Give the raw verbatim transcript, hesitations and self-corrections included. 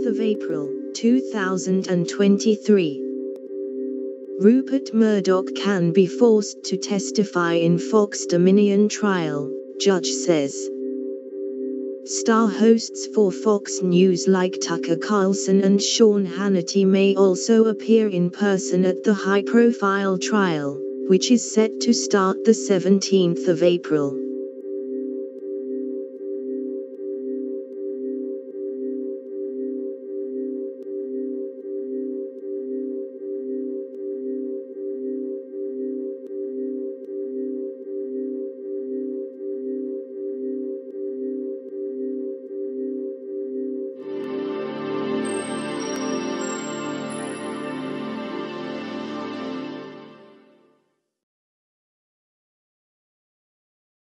fourth of April, two thousand twenty-three. Rupert Murdoch can be forced to testify in Fox Dominion trial, judge says. Star hosts for Fox News like Tucker Carlson and Sean Hannity may also appear in person at the high-profile trial, which is set to start the seventeenth of April.